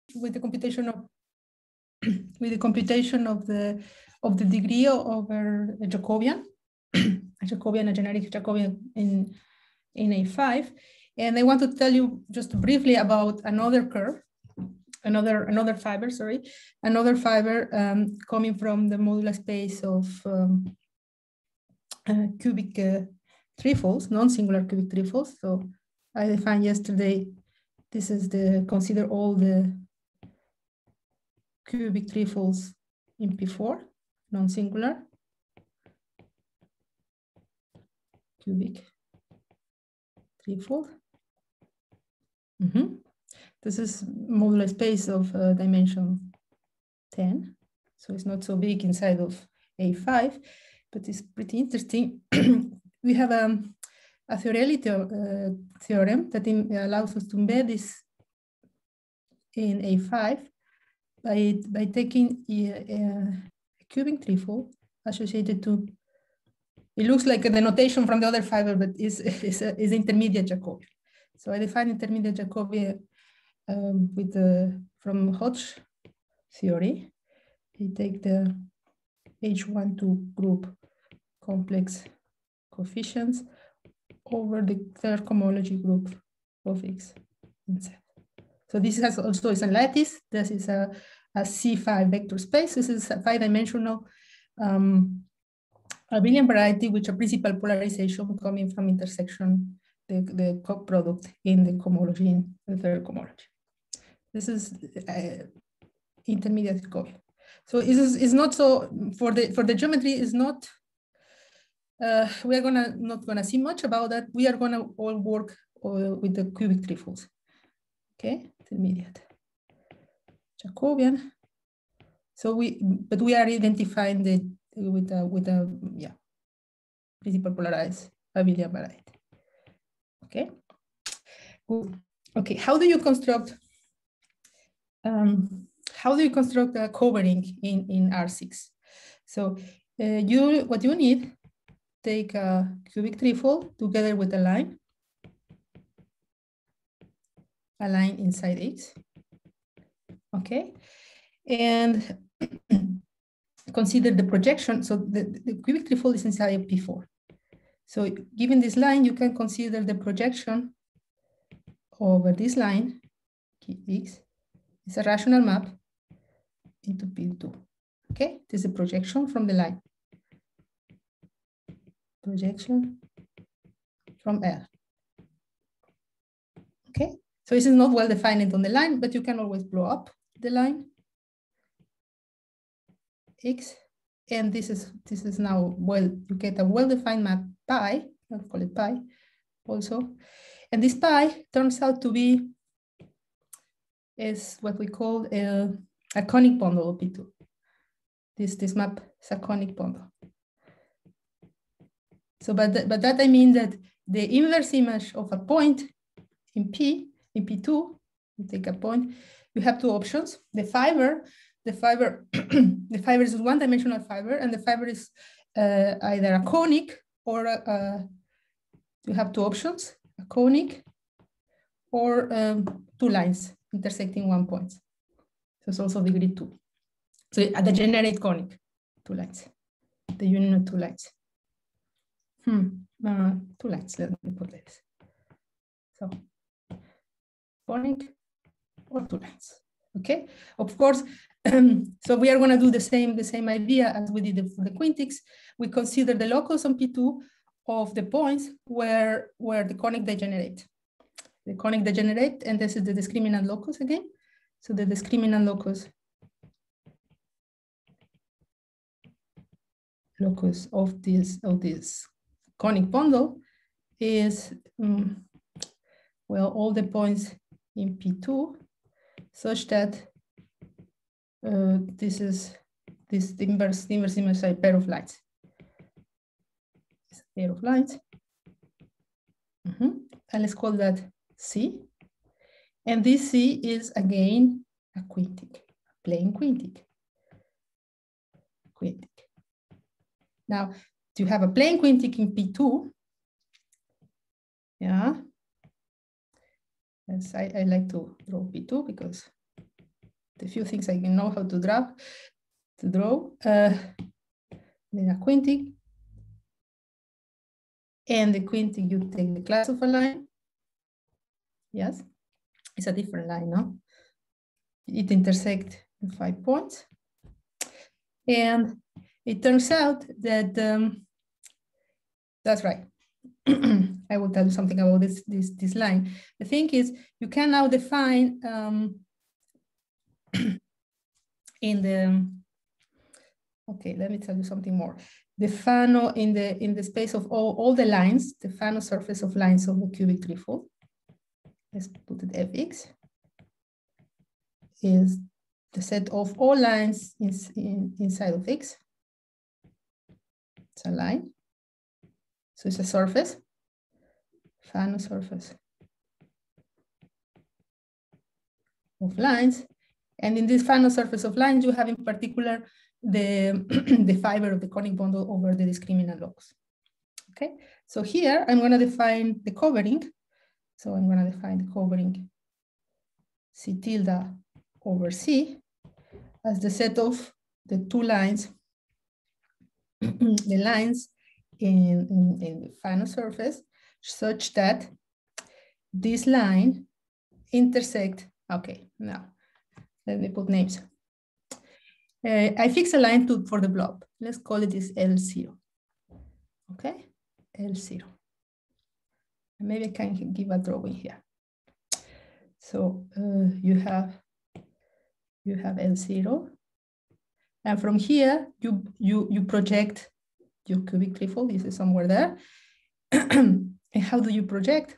with the computation of of the degree over a Jacobian, a generic Jacobian in A5. And I want to tell you just briefly about another curve, another fiber coming from the modular space of cubic trifolds, non-singular cubic trifolds. So I defined yesterday, this is consider all the cubic trifolds in P4, non-singular cubic trifold. This is modular space of dimension 10. So it's not so big inside of A5, but it's pretty interesting. We have a theoretical theorem that allows us to embed this in A5 by taking a cubic trifold associated to, it looks like the notation from the other fiber, but is intermediate Jacobian. So I define intermediate Jacobian from Hodge theory. You take the H12 group complex coefficients over the third cohomology group of X and Z. So this is also is a lattice. This is a C5 vector space. This is a 5-dimensional abelian variety with a principal polarization coming from intersection, the product in the cohomology, in the third cohomology. This is intermediate Jacobian. So is not so for the geometry is not. We are not gonna see much about that. We are gonna all work with the cubic trifolds. Okay, intermediate Jacobian. So but we are identifying with a principal polarized abelian variety. Okay. Good. Okay. How do you construct? A covering in R6? So what you need, take a cubic trifold together with a line inside X. Okay, and consider the projection. So the cubic trifold is inside of P4. So given this line, you can consider the projection over this line, X. It's a rational map into P2. Okay, this is a projection from the line. Projection from L. Okay, so this is not well defined on the line, but you can always blow up the line X, and this is now you get a well-defined map pi. I'll call it pi also, and this pi turns out to be is what we call a conic bundle of P2. This map is a conic bundle. So, but that I mean that the inverse image of a point in P2, you take a point, you have two options. The fiber is a one-dimensional fiber, and the fiber is either a conic or you have two options, a conic or two lines intersecting one point. So it's also degree 2. So at the degenerate conic, two lines, the union of two lines. Two lines, let me put this. So conic or two lines, okay? Of course, so we are gonna do the same idea as we did for the quintics. We consider the locus on P2 of the points where the conic degenerate. The conic degenerate, and this is the discriminant locus again. So the discriminant locus of this conic bundle is well, all the points in P2 such that this is the inverse image a pair of lines. It's a pair of lines. And let's call that C. And this C is again a quintic, a plane quintic. Now, to have a plane quintic in P2, yeah. Yes, I like to draw P2 because the few things I can know how to draw. Then a quintic. And the quintic, you take the class of a line. Yes, it's a different line, no? It intersects in 5 points. And it turns out that, that's right. I will tell you something about this line. The thing is, you can now define in the, okay, let me tell you something more. The Fano in the space of all the lines, the Fano surface of lines of the cubic threefold. Let's put it Fx is the set of all lines inside of X. It's a line. So it's a surface, Fano surface of lines. And in this Fano surface of lines, you have in particular the, the fiber of the conic bundle over the discriminant locus. Okay, so here I'm going to define the covering. So I'm going to define the covering C tilde over C as the set of the two lines, the lines in the Fano surface, such that this line intersect. Okay, now let me put names. I fix a line for the blob. Let's call it this L0. Okay, L0. Maybe I can give a drawing here. So you have L0, and from here you project your cubic threefold. This is somewhere there. And how do you project?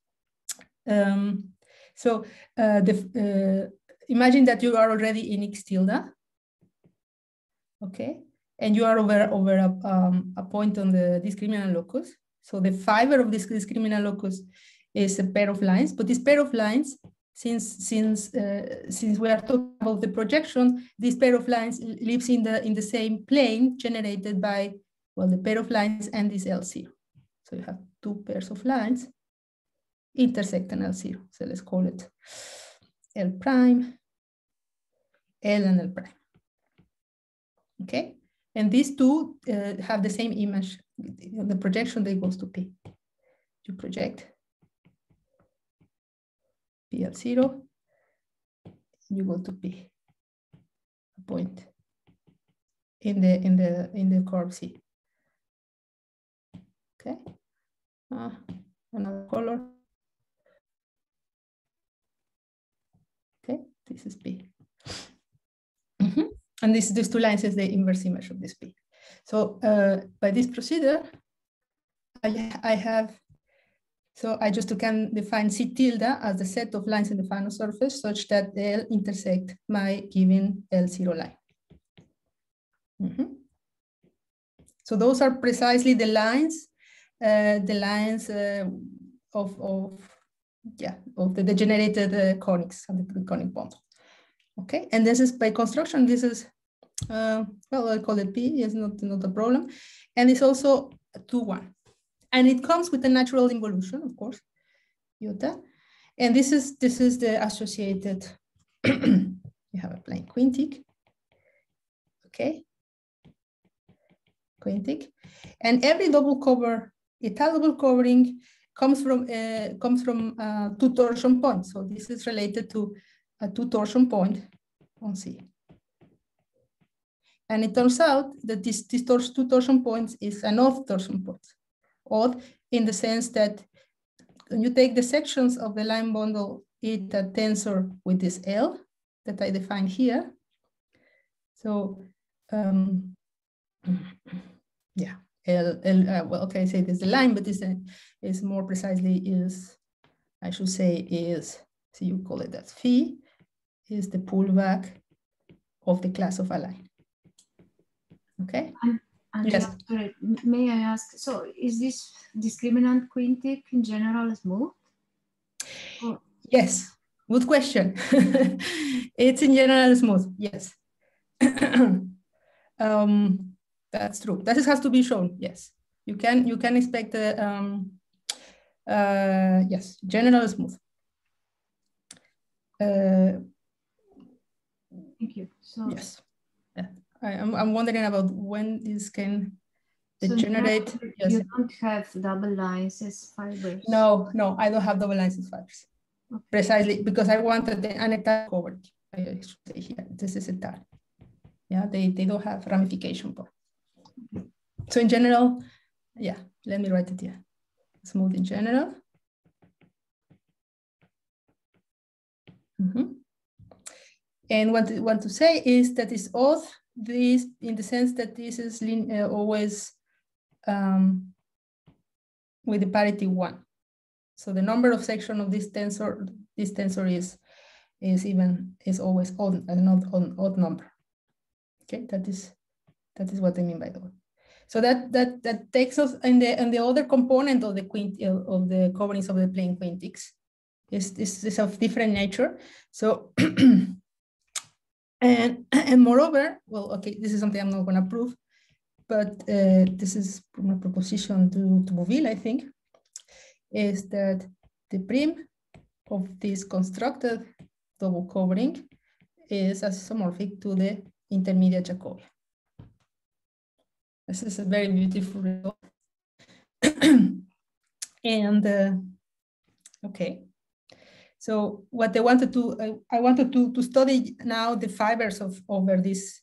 Imagine that you are already in X tilde. Okay, and you are over a point on the discriminant locus. So the fiber of this discriminant locus is a pair of lines, but this pair of lines, since we are talking about the projection, this pair of lines lives in the same plane generated by, well, the pair of lines and this L0. So you have two pairs of lines intersect an L0. So let's call it L prime, L and L prime. Okay, and these two have the same image. The projection that goes to P. You project PL0, you go to P, a point in the curve C. Okay, another color. Okay, this is P. And these two lines is the inverse image of this P. So by this procedure, I just can define C tilde as the set of lines in the Fano surface such that they'll intersect my given L0 line. So those are precisely the lines of the degenerated conics and the conic bundle. Okay, and this is by construction. This is well, I'll call it P. It's not a problem, and it's also 2-1, and it comes with a natural involution, of course, iota, and this is the associated. You have a plane quintic. Okay, quintic, and every double cover, eta double covering comes from two torsion points. So this is related to a two torsion point on C. And it turns out that these two torsion points is an odd torsion point. Odd in the sense that when you take the sections of the line bundle, it a tensor with this L that I defined here. So yeah, well, okay, I say this is the line, but this is more precisely is, I should say is, so you call it that phi is the pullback of the class of a line. Okay. And yes. Sorry, may I ask, so is this discriminant quintic in general smooth? Or? Yes, good question. It's in general smooth, yes. That's true. That has to be shown, yes. You can expect yes, general smooth. Thank you. So yes, yeah. I'm wondering about when this can so degenerate. Yes. You don't have double lines as fibers. No, I don't have double lines as fibers. Okay. Precisely because I wanted an entire coverage. I should say here, this is a tag. Yeah, they don't have ramification part. So in general, yeah, let me write it here. Smooth in general. And what I want to say is that it's odd this in the sense that this is always with the parity 1. So the number of sections of this tensor is always odd and not an odd number. Okay, that is what I mean by that. So that takes us in the other component of the coverings of the plane quintics is of different nature. So and moreover, well, okay, this is something I'm not going to prove, but this is from a proposition to Bouville, I think, is that the prim of this constructed double covering is isomorphic to the intermediate Jacobian. This is a very beautiful result. And okay, so what I wanted to study now the fibers over this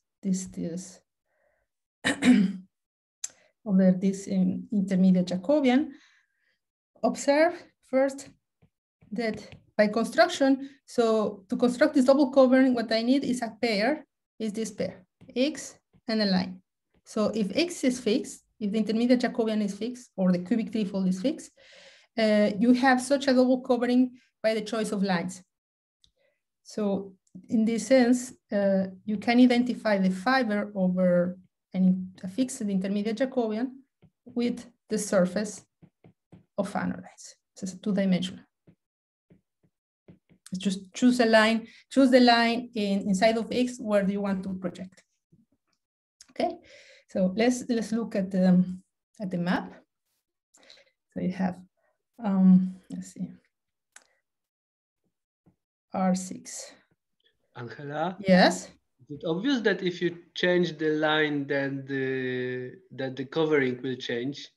over this intermediate Jacobian. Observe first that by construction, so to construct this double covering, what I need is a pair, is this pair, X and a line. So if X is fixed, if the intermediate Jacobian is fixed, or the cubic threefold is fixed, you have such a double covering by the choice of lines. So in this sense, you can identify the fiber over a fixed intermediate Jacobian with the surface of analytes. This is 2-dimensional. Just choose a line, choose the line inside of X where do you want to project. Okay, so let's look at the map. So you have let's see, R6. Angela? Yes. Is it obvious that if you change the line, then the covering will change?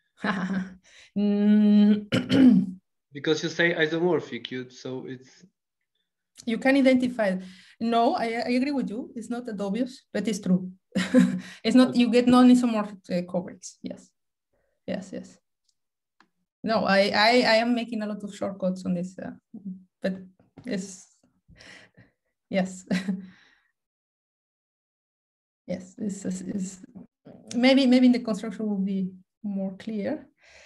Because you say isomorphic, so it's... You can identify. No, I agree with you. It's not that obvious, but it's true. It's not, you get non-isomorphic coverings. Yes. No, I am making a lot of shortcuts on this, but it's, yes. Yes, this is maybe in the construction will be more clear.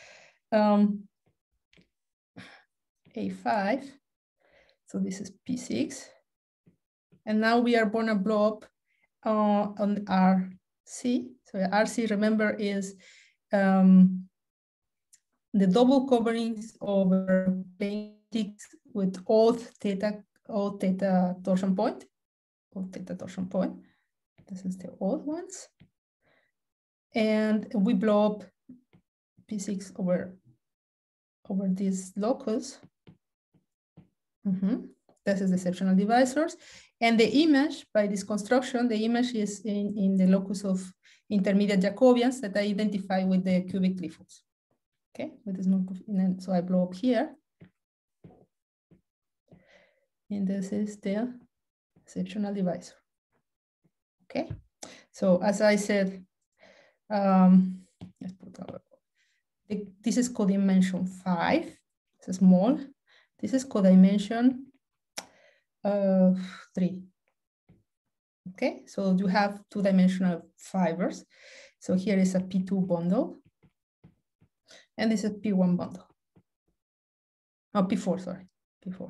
A5, so this is P6. And now we are going to blow up on RC. So RC, remember, is the double coverings over plane with odd theta torsion point. This is the odd ones. And we blow up P6 over these locus. This is the exceptional divisors. And the image by this construction, the image is in the locus of intermediate Jacobians that I identify with the cubic threefolds. Okay, with this so I blow up here. And this is the exceptional divisor. Okay, so as I said, let's put our, this is codimension 5, it's small. This is codimension 3. Okay, so you have 2-dimensional fibers. So here is a P2 bundle, and this is P1 bundle. Oh, P4, sorry, P4.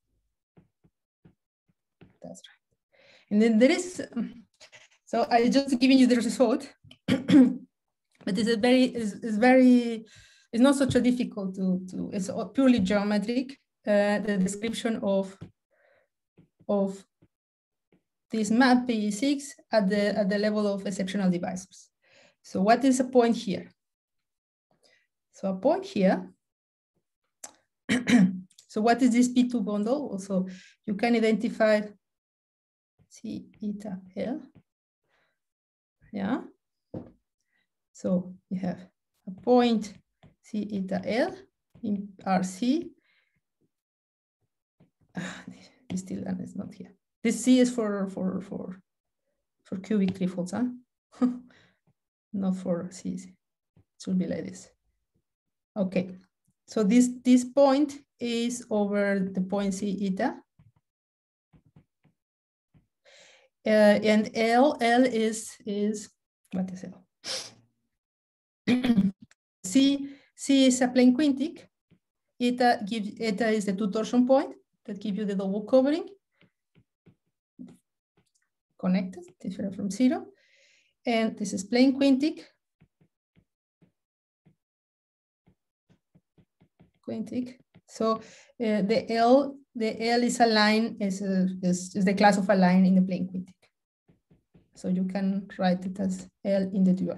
That's right. And then there is, so I just giving you the result, but it's not such a difficult it's purely geometric. The description of this map P6 at the level of exceptional divisors. So what is a point here? So a point here. So what is this P2 bundle? Also, you can identify C eta L. Yeah. So you have a point C eta L in RC. This still is not here. This C is for cubic trifolds, huh? Not for C's. It should be like this. Okay. So this point is over the point C eta. And L is what is L? C is a plane quintic. Eta is the two torsion point that give you the double covering. Connected, different from zero. And this is plane quintic. So the L is a line, is the class of a line in the plane quintic. So you can write it as L in the dual.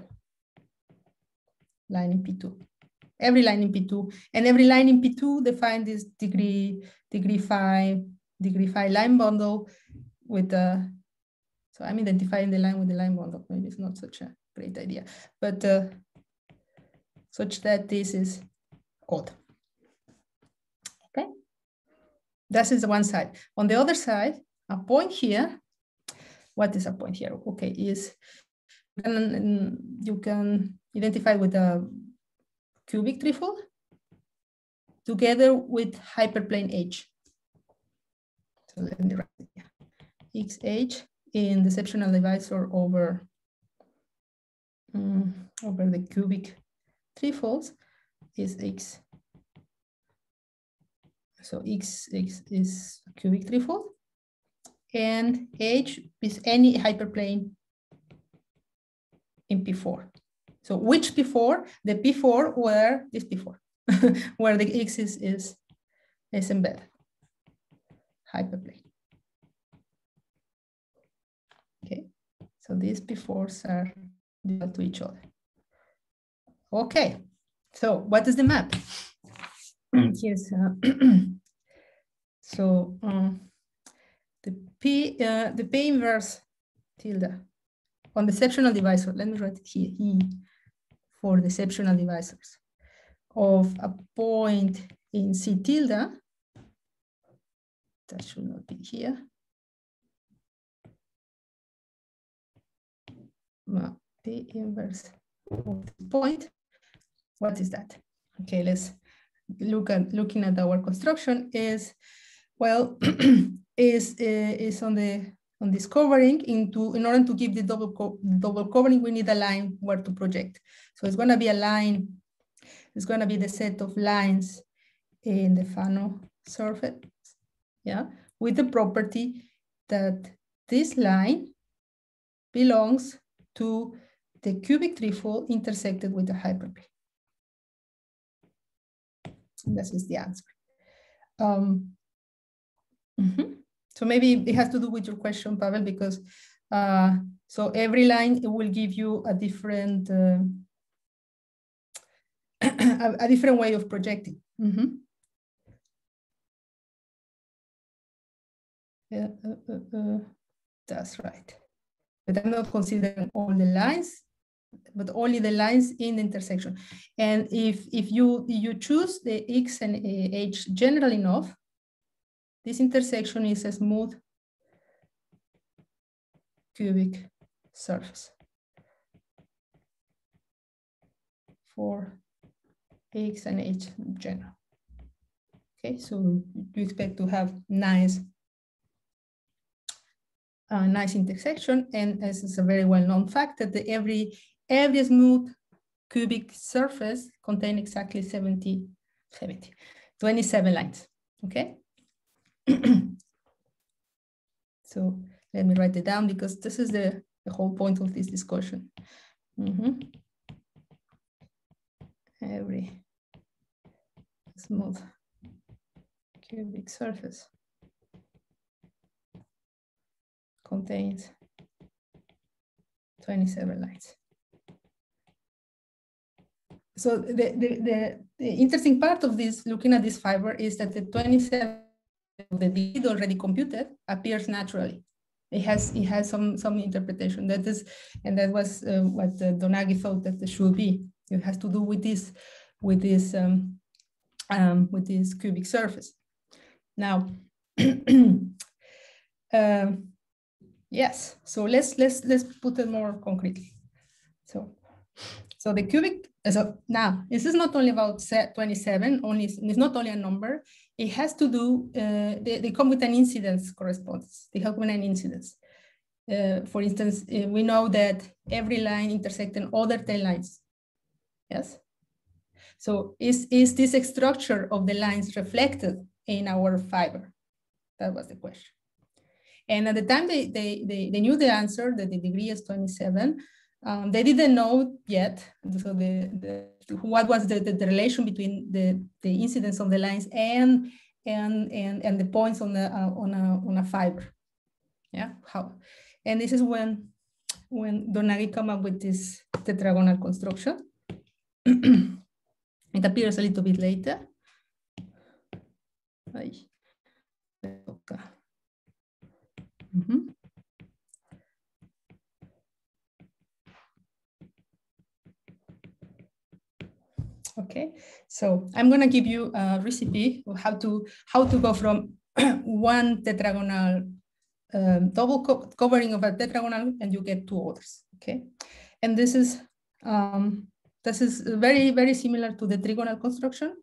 Line in P2. Every line in P2, and every line in P2 define this degree phi line bundle with the. So I'm identifying the line with the line bundle. Maybe it's not such a great idea, but such that this is odd. Okay, that is the one side. On the other side, a point here. What is a point here? Okay, is you can identify with a cubic trifold together with hyperplane H. So let me write it here. XH in the exceptional divisor over the cubic trifolds is X. So X is cubic trifold, and H is any hyperplane in P4. So which P4? The P4 where this P4, where the X is embedded, hyperplane. Okay, so these P4s are dual to each other. Okay, so what is the map? Here's so the P inverse tilde on the exceptional divisor. Let me write it here. E for the exceptional divisors of a point in C tilde. That should not be here. P inverse of the point. What is that? Okay, let's looking at our construction is, well, is on this covering in order to give the double covering, we need a line where to project. So it's going to be a line. It's going to be the set of lines in the Fano surface, yeah, with the property that this line belongs to the cubic trifold intersected with the hyperplane. This is the answer. So maybe it has to do with your question, Pavel, because so every line it will give you a different a different way of projecting. That's right. But I'm not considering all the lines, but only the lines in the intersection. And if you choose the X and H general enough, this intersection is a smooth cubic surface for X and H in general. Okay, so you expect to have nice intersection, and this is a very well-known fact that every smooth cubic surface contains exactly 27 lines. Okay. So let me write it down because this is the whole point of this discussion. Every smooth cubic surface contains 27 lines. So the interesting part of this, looking at this fiber, is that the 27 of the digit already computed appears naturally. It has some interpretation that is, and that was what Donaghy thought that it should be. It has to do with this cubic surface. Now, yes. So let's put it more concretely. So the cubic. So now this is not only about 27. It's not only a number. It has to do. They come with an incidence correspondence. They help with an incidence. For instance, we know that every line intersecting other 10 lines. Yes. So is this structure of the lines reflected in our fiber? That was the question. And at the time they knew the answer, that the degree is 27. They didn't know yet. So what was the relation between the incidence of the lines and the points on a fiber? Yeah. How? And this is when Donaghy come up with this tetragonal construction. It appears a little bit later. Okay, so I'm gonna give you a recipe of how to go from one tetragonal double covering of a tetragonal, and you get two others. Okay, and this is very, very similar to the trigonal construction.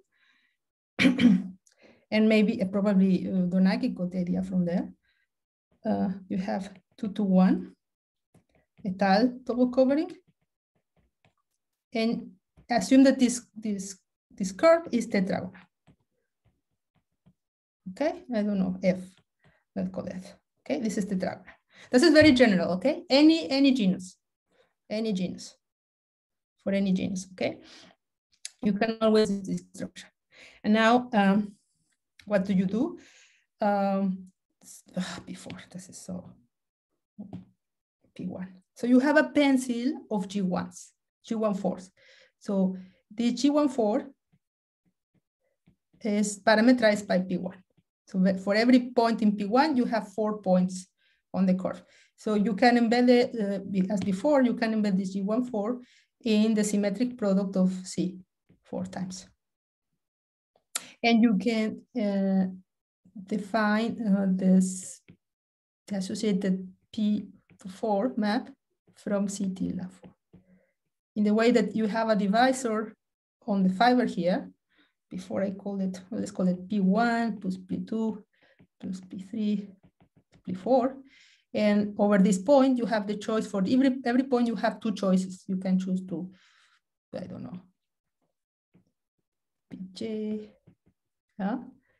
And maybe probably Donaghy got the idea from there. You have 2 to 1 Étal double covering, and assume that this curve is tetragonal. Okay, I don't know, F, let's call that. Okay, this is tetragonal. This is very general. Okay, any genus, for any genus. Okay, you can always use this structure. And now, what do you do? Before, this is so P1. So you have a pencil of G1s, G14s. So the G14 is parameterized by P1. So for every point in P1, you have 4 points on the curve. So you can embed it, as before, you can embed this G14 in the symmetric product of C 4 times. And you can define the associated P4 map from C tilde 4. In the way that you have a divisor on the fiber here, before I call it, well, let's call it P1 plus P2 plus P3 P4. And over this point, you have the choice for every point, you have 2 choices. You can choose to, I don't know, PJ, yeah,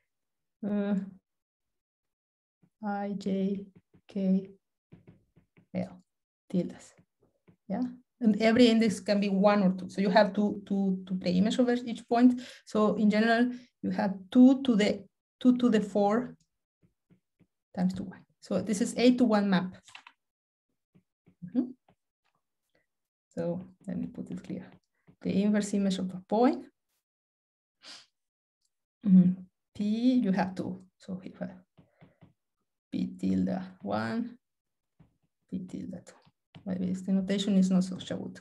I, J, K, L, tildes, yeah. And every index can be 1 or 2. So you have to pre-image over each point. So in general, you have 2 to the 4 times 2, 1. So this is 8 to 1 map. So let me put it clear. The inverse image of a point. P, you have 2. So if I P tilde 1, P tilde 2. Maybe the notation is not so good.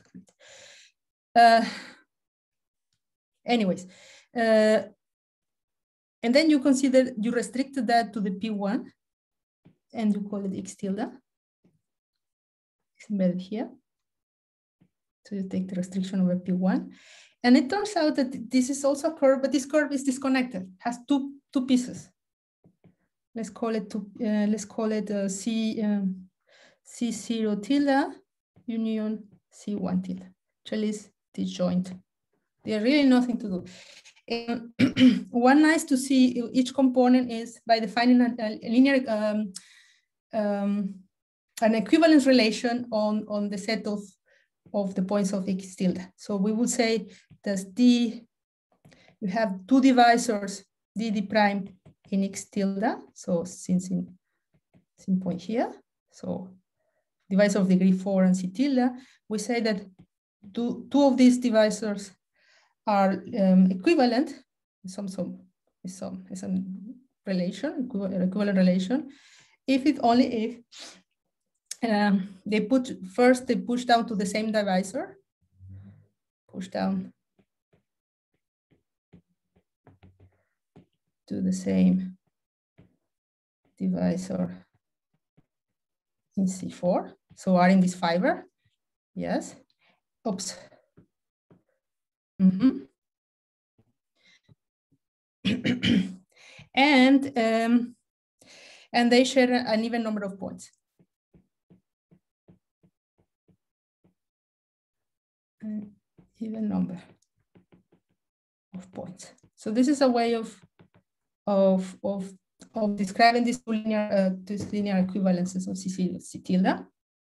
Anyways, and then you consider, you restrict that to the P1 and you call it X tilde. It's embedded here. So you take the restriction over P1. And it turns out that this is also a curve, but this curve is disconnected, has two pieces. Let's call it C0 tilde union C1 tilde. Actually, is disjoint. They are really nothing to do. And one nice to see each component is by defining a linear, an equivalence relation on the set of the points of X tilde. So we would say that D, you have 2 divisors, D prime in X tilde. So since in point here, so divisor of degree 4 and C tilde, we say that two of these divisors are equivalent, some relation, equivalent relation, if it only if they push down to the same divisor, push down to the same divisor in C4. So are in this fiber, yes. Oops. Mm-hmm. And they share an even number of points. An even number of points. So this is a way of describing these linear equivalences of C tilde.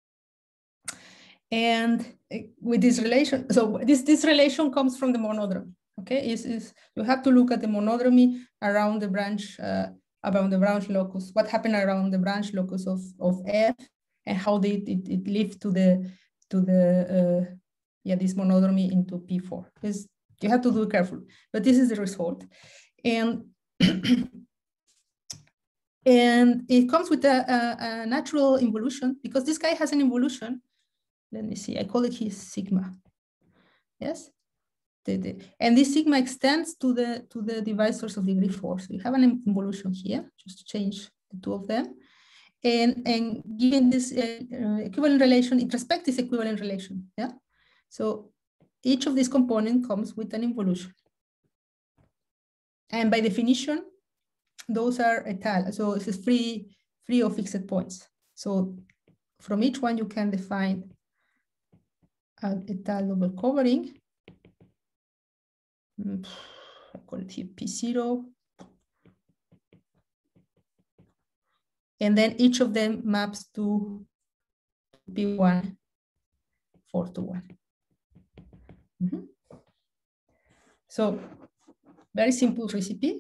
And with this relation, so this relation comes from the monodromy. Okay, you have to look at the monodromy around the branch locus. What happened around the branch locus of F, and how it lived to the this monodromy into P4. You have to do it carefully, but this is the result, and and it comes with a natural involution, because this guy has an involution. Let me see, I call it his sigma. Yes, and this sigma extends to the divisors of degree 4. So you have an involution here, just to change the two of them, and given this equivalent relation, it respects this equivalent relation. Yeah, so each of these components comes with an involution, and by definition, those are étale. So this is free of fixed points. So from each one, you can define an étale double covering. I call it here P0. And then each of them maps to P1, 4 to 1. Mm-hmm. So very simple recipe,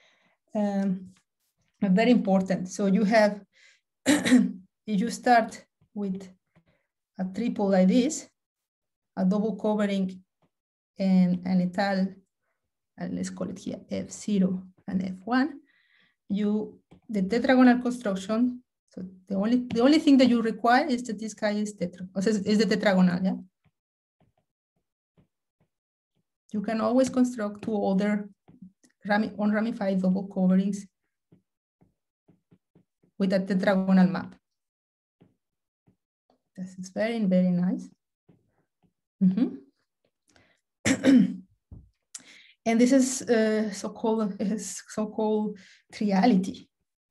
but very important. So you have, if you start with a triple like this, a double covering and an étale, and let's call it here F0 and F1, the tetragonal construction. So the only thing that you require is that this guy is the tetragonal. Yeah. You can always construct two other unramified double coverings with a tetragonal map. This is very, very nice. Mm-hmm. And this is so-called triality.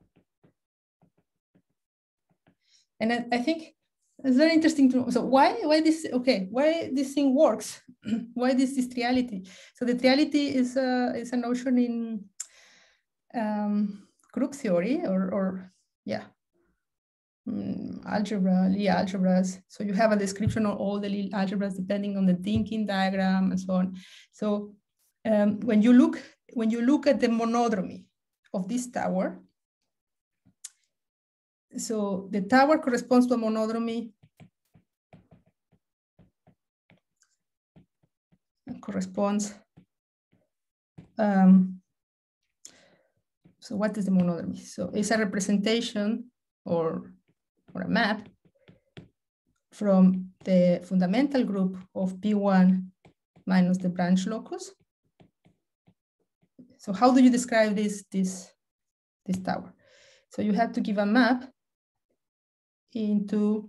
And I think it's very interesting to know. So why this thing works? Why this triality? So the triality is a notion in group theory or algebra, Lie algebras. So you have a description of all the Lie algebras depending on the thinking diagram and so on. So when you look at the monodromy of this tower, so the tower corresponds to a monodromy. Corresponds. So what is the monodromy? So it's a representation or a map from the fundamental group of P1 minus the branch locus. So how do you describe this tower? So you have to give a map into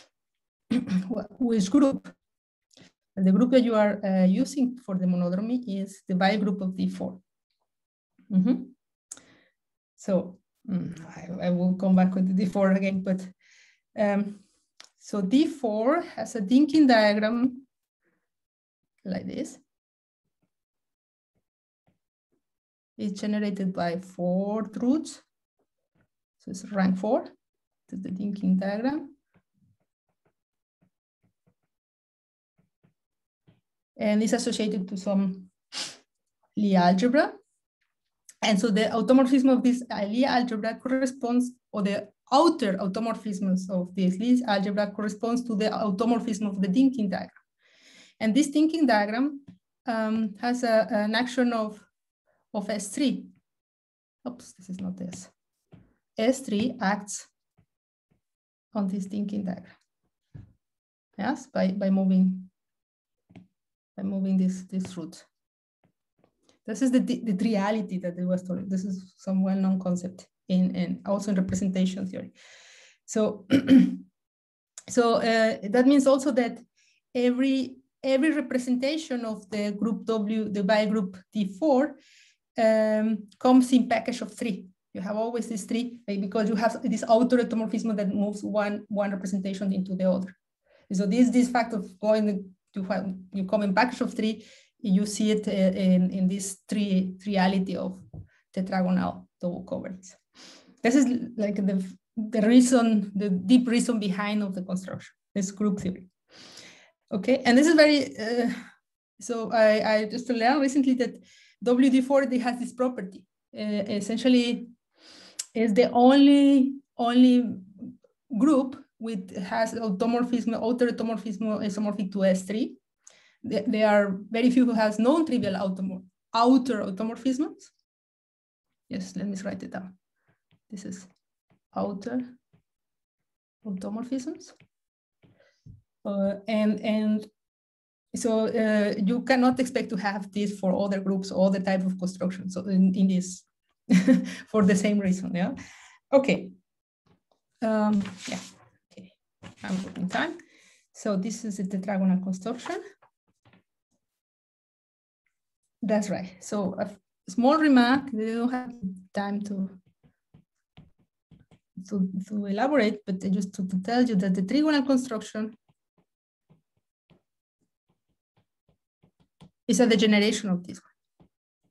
which group. The group that you are using for the monodromy is the Weyl group of D4. Mm-hmm. So I will come back with the D4 again, but so D4 has a thinking diagram like this. It's generated by 4 roots. So it's rank 4, that's the thinking diagram. And it's associated to some Lie algebra. And so the automorphism of this Lie algebra corresponds, or the outer automorphisms of this Lie algebra corresponds to the automorphism of the thinking diagram. And this thinking diagram has an action of S3. Oops, this is not S. S3 acts thinking diagram. Yes, by moving this root. This is the reality that it was told. This is some well-known concept in also in representation theory. So that means also that every representation of the group W, the Weyl group D4, comes in package of 3. You have always these 3, because you have this auto-automorphism that moves one representation into the other. So this fact of going to you come in package of 3, you see it in this reality of tetragonal double coverings. This is like the reason, the deep reason behind of the construction, this group theory. Okay, and this is very, so I just learned recently that WD4 has this property. Essentially, is the only group has automorphism, auto-automorphism isomorphic to S3. There are very few who has non-trivial outer automorphisms. Yes, let me write it down. This is outer automorphisms. And so you cannot expect to have this for other groups, all the type of construction. So in this, for the same reason, yeah. Okay. Yeah. Okay. I'm looking time. So this is a tetragonal construction. That's right. So a small remark. We don't have time to elaborate, but just to tell you that the trigonal construction is a degeneration of this one.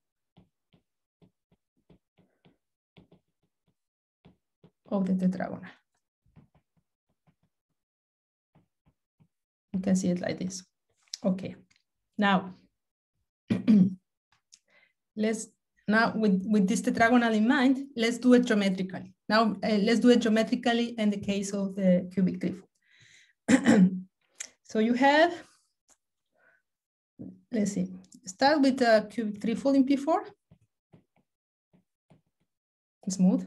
Of the tetragonal. You can see it like this. Okay. Now, now with this tetragonal in mind, let's do it geometrically. Now let's do it geometrically in the case of the cubic threefold. So you have, let's see, start with a cubic threefold in P4. Smooth.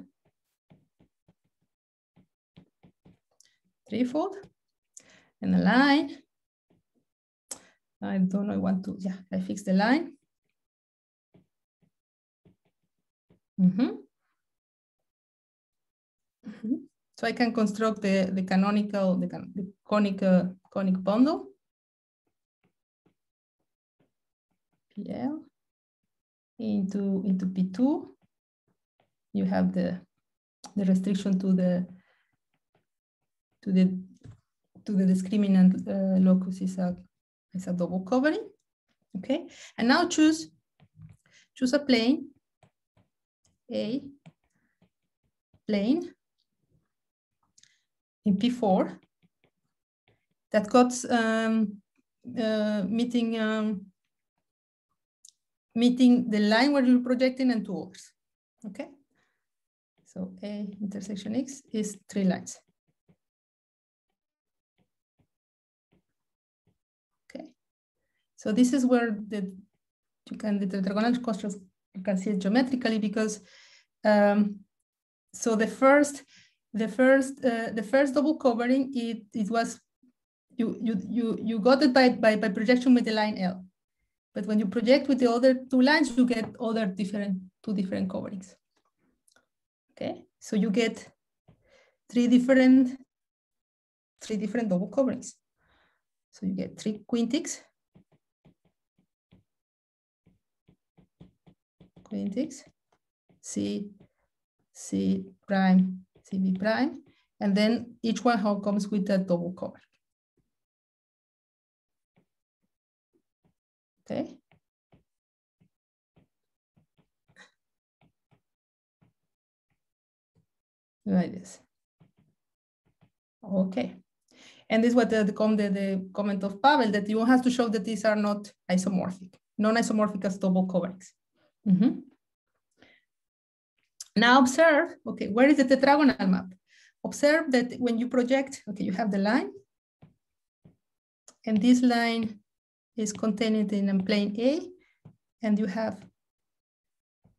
Threefold. And a line. I don't know, I want to, yeah, I fix the line. So I can construct the canonical, the conic bundle. PL into P2. You have the restriction to the discriminant locus is a double covering. Okay, and now choose a plane, a plane in P4 that got meeting the line where you're projecting and 2 others. Okay, so A intersection X is 3 lines. Okay, so this is where the tetragonal construct, you can see it geometrically because so the first double covering, it was you got it by projection with the line L, but when you project with the other 2 lines, you get other two different coverings. Okay, so you get three different double coverings. So you get 3 quintics, C prime, CB prime, and then each one comes with a double cover. Okay. Like this. Okay. And this is what the comment of Pavel, that you have to show that these are not isomorphic, non-isomorphic as double coverings. Now observe, okay, where is the tetragonal map? Observe that when you project, okay, you have the line, and this line is contained in a plane A, and you have,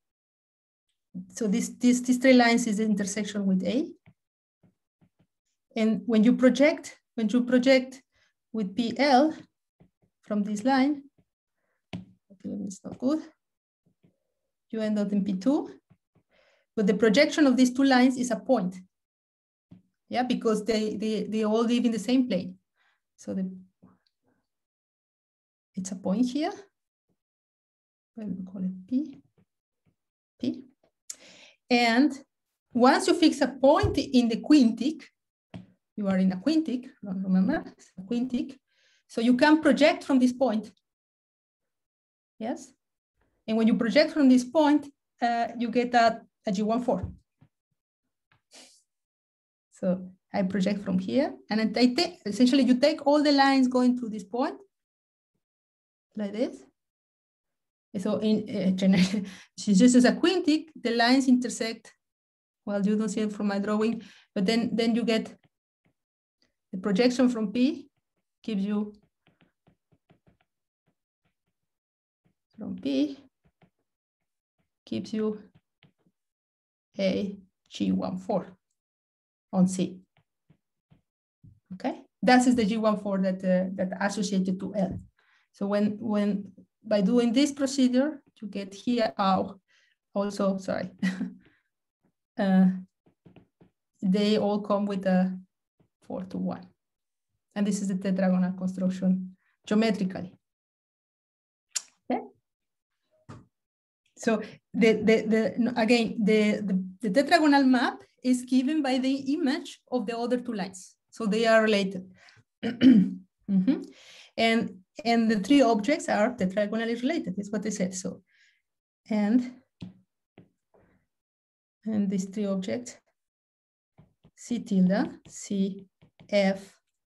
so these 3 lines is the intersection with A. And when you project with PL from this line, okay, it's not good. You end up in P2, but the projection of these two lines is a point. Yeah, because they all live in the same plane. So it's a point here. We'll call it P. And once you fix a point in the quintic, you are in a quintic, remember, it's a quintic. So you can project from this point. Yes. And when you project from this point, you get a G14. So I project from here, and essentially you take all the lines going through this point, like this. So in since this is a quintic, the lines intersect. Well, you don't see it from my drawing, but then you get the projection from P gives you from P gives you a G14 on C. Okay, that is the G14 that associated to L. So when by doing this procedure, you get here also, sorry, they all come with a 4 to 1. And this is the tetragonal construction geometrically. Okay. So again, the tetragonal map is given by the image of the other two lines. So they are related. Mm-hmm. And the three objects are tetragonally related, is what they said. So, and these three objects, C tilde, C, F,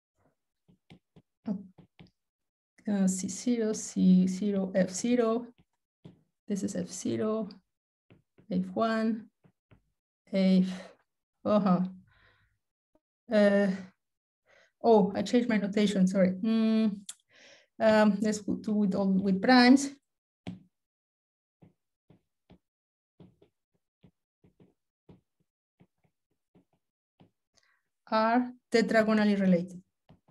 C0, C0, F0. This is F0, F1, F, oh, I changed my notation, sorry. Let's do it all with primes. Are tetragonally related.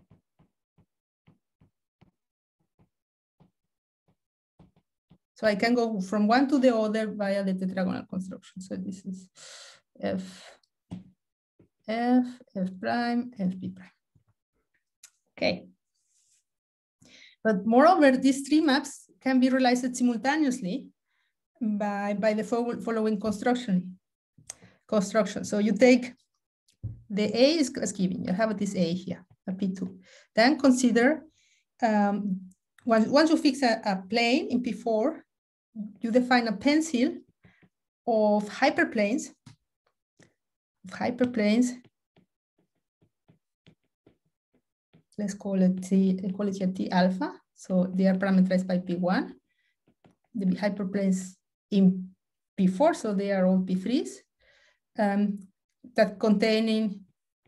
So I can go from one to the other via the tetragonal construction. So this is F prime, F B prime. Okay. But moreover, these three maps can be realized simultaneously by the following construction. So you take the A is given, you have this A here, a P2. Then consider, once you fix a plane in P4, you define a pencil of hyperplanes. Let's call it T alpha. So they are parameterized by P1. The hyperplanes in P4, so they are all P3s. That contain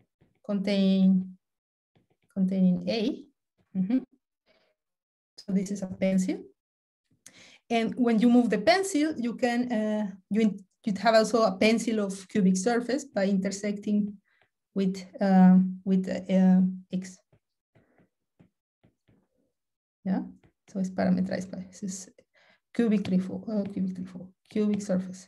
A. Mm-hmm. So this is a pencil. And when you move the pencil, you can you'd have also a pencil of cubic surface by intersecting with X. Yeah, so it's parameterized by this is cubic surface.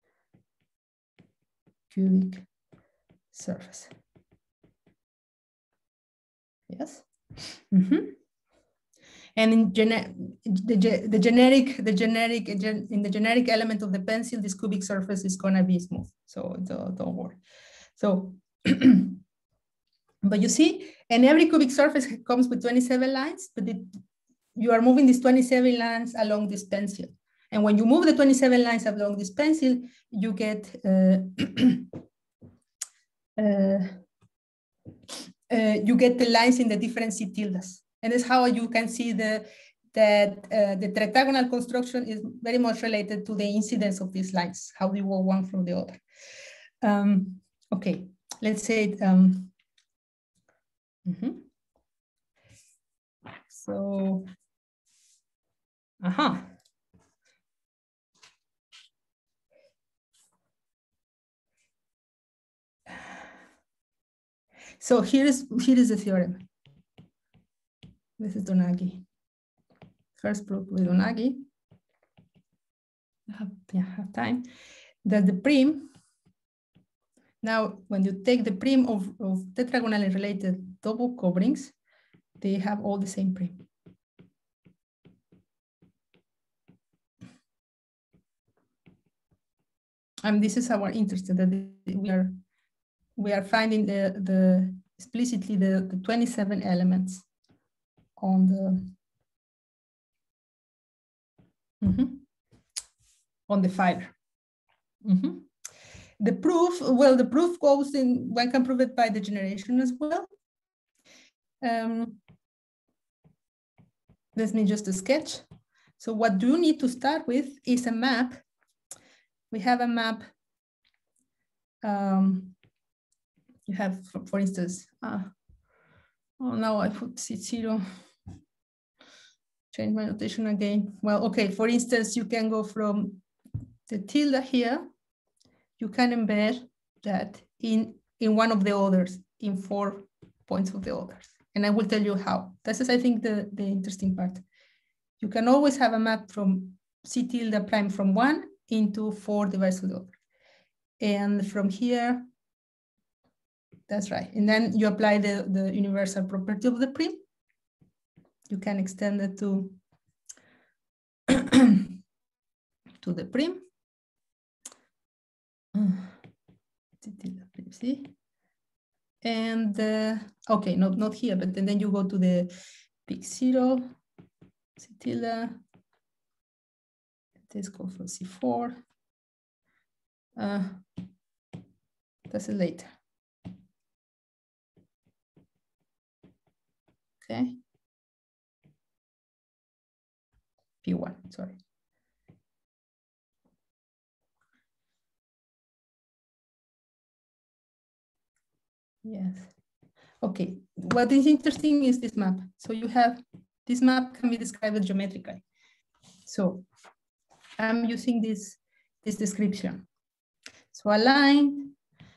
Yes. Mm-hmm. And in the generic element of the pencil, this cubic surface is gonna be smooth. So don't worry. So, but you see, and every cubic surface comes with 27 lines, but you are moving these 27 lines along this pencil. And when you move the 27 lines along this pencil, you get the lines in the different C tildes. And that's how you can see that the tetragonal construction is very much related to the incidence of these lines, how they go one from the other. Okay, let's say, so, So here is the theorem. This is Donaghy. First proof with Donaghy. Have time. That the prim, now when you take the prim of tetragonally related double coverings, they have all the same prim. And this is our interest, that we are finding explicitly the 27 elements on the fiber. The proof, well, the proof goes in, one can prove it by the generation as well. Let me just sketch. So what you need to start with is a map. We have a map. You have, for instance, oh, now I put C0. Change my notation again. Well, okay, for instance, you can go from the tilde here. You can embed that in one of the others, in 4 points of the others. And I will tell you how. This is, I think, the interesting part. You can always have a map from C tilde prime from 1 into 4 divided by the other. And from here, that's right. And then you apply the universal property of the prim. You can extend it to the prim. See? And okay, not here, but then you go to the big 0, C tilde. Let's go for C4. That's it later. Okay. P1, sorry. Yes. Okay. What is interesting is this map. So you have, this map can be described geometrically. So I'm using this description. So a line,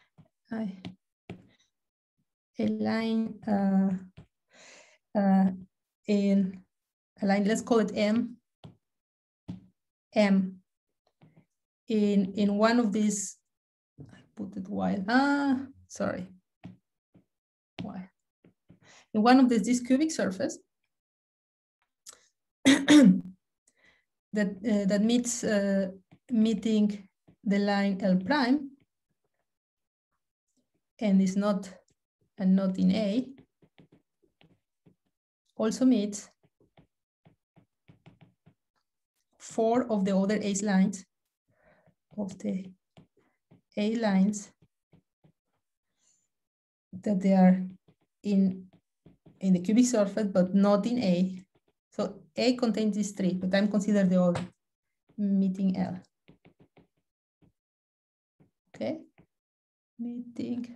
let's call it M. In one of these, I put it while, sorry. Why? In one of this cubic surface that meets meeting the line L prime and is not in A, also meets 4 of the other A lines that they are in the cubic surface, but not in A. So A contains these 3, but I'm considering the other, meeting L. Okay, meeting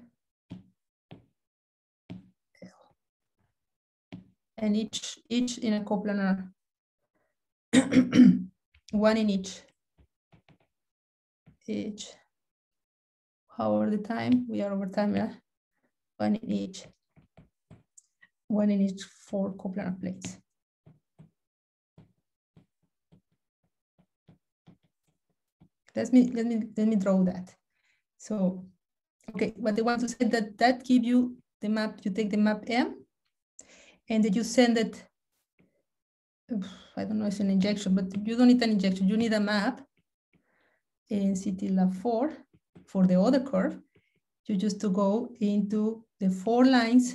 L. And each in a coplanar, one in each. How over the time? We are over time, yeah? One in each 4 coplanar plates. Let me draw that. So, okay, what I want to say that give you the map. You take the map M, and then you send it. I don't know if it's an injection, but you don't need an injection. You need a map in C tilde 4 for the other curve. You just to go into the 4 lines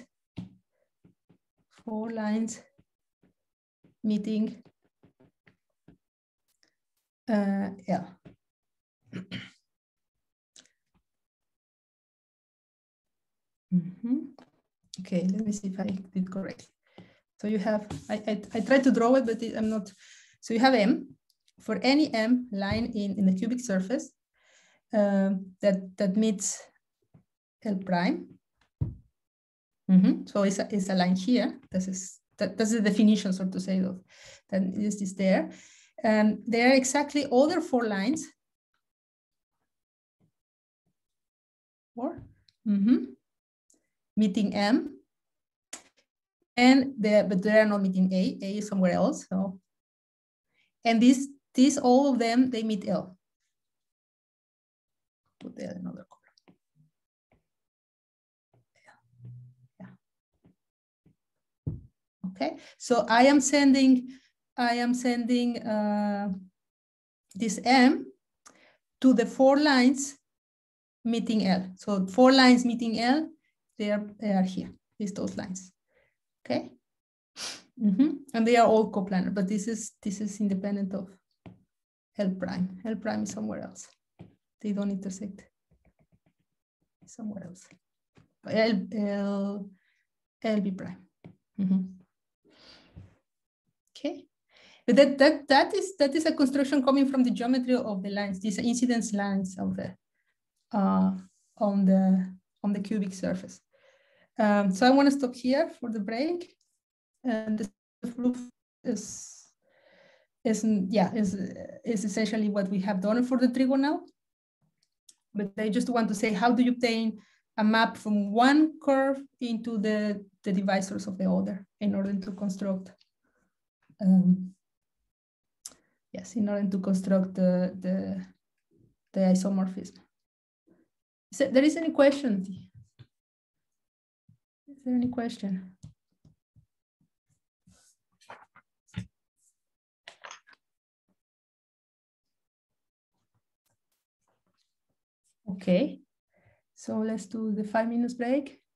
meeting L. Okay, let me see if I did correctly. So you have, I tried to draw it, but I'm not. So you have M. For any M line in the cubic surface that meets L prime. So it's a line here. That's the definition, so to say, of that is there. There are exactly other 4 lines. 4. meeting M, and but they are not meeting A. A is somewhere else. So, and these all of them, they meet L. Put there another color. Yeah. Okay. So I am sending this M to the 4 lines meeting L. So 4 lines meeting L, they are here. Those lines. Okay. And they are all coplanar, but this is independent of L prime. L prime is somewhere else. They don't intersect. Somewhere else. LB prime. Okay. But that is a construction coming from the geometry of the lines, these incidence lines of the on the cubic surface. So I want to stop here for the break. And the proof is essentially what we have done for the trigonal. But I just want to say, how do you obtain a map from one curve into the divisors of the other in order to construct the isomorphism. So there is any question? Is there any question? Okay, so let's do the 5 minutes break.